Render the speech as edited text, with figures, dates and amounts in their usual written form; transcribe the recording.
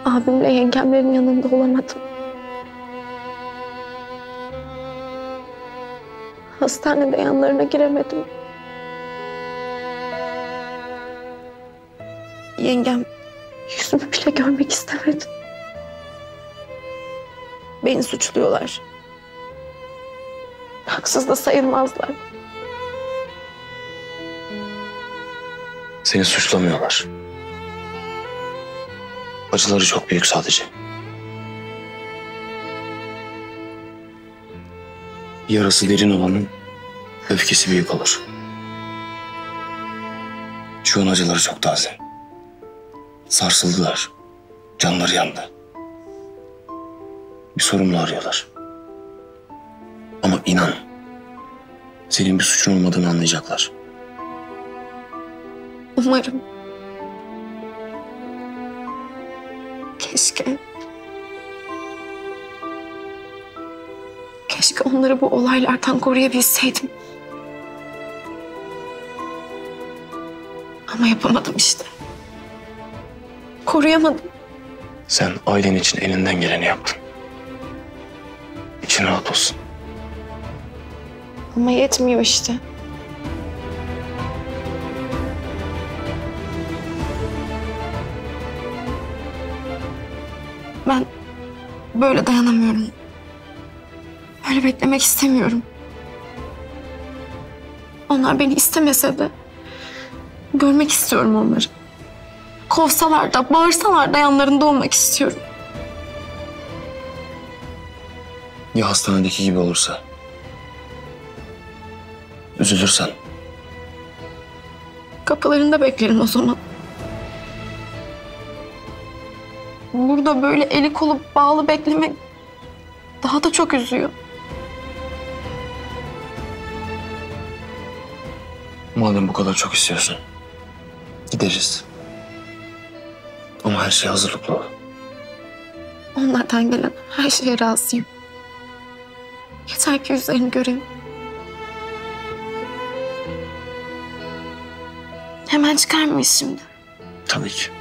Abimle yengemlerin yanında olamadım. Hastanede yanlarına giremedim. Yengem yüzümü bile görmek istemedi. Beni suçluyorlar. Haksız da sayılmazlar. Seni suçlamıyorlar. Acıları çok büyük sadece. Yarası derin olanın öfkesi büyük olur. Şu an acıları çok taze. Sarsıldılar. Canları yandı. Bir sorumlu arıyorlar. Ama inan, senin bir suçun olmadığını anlayacaklar. Umarım. Keşke. Keşke onları bu olaylardan koruyabilseydim. Ama yapamadım işte. Koruyamadım. Sen ailen için elinden geleni yaptın. İçin rahat olsun. Ama yetmiyor işte. Ben böyle dayanamıyorum. Böyle beklemek istemiyorum. Onlar beni istemese de görmek istiyorum onları. Kovsalar da, bağırsalar da yanlarında olmak istiyorum. Ya hastanedeki gibi olursa? Üzülürsen? Kapılarında beklerim o zaman. Burada böyle eli kolu bağlı beklemek daha da çok üzüyor. Madem bu kadar çok istiyorsun, gideriz. Ama her şey hazırlıklı ol. Onlardan gelen her şeye razıyım. Yeter ki yüzlerini göreyim. Hemen çıkar mıyız şimdi? Tabii ki.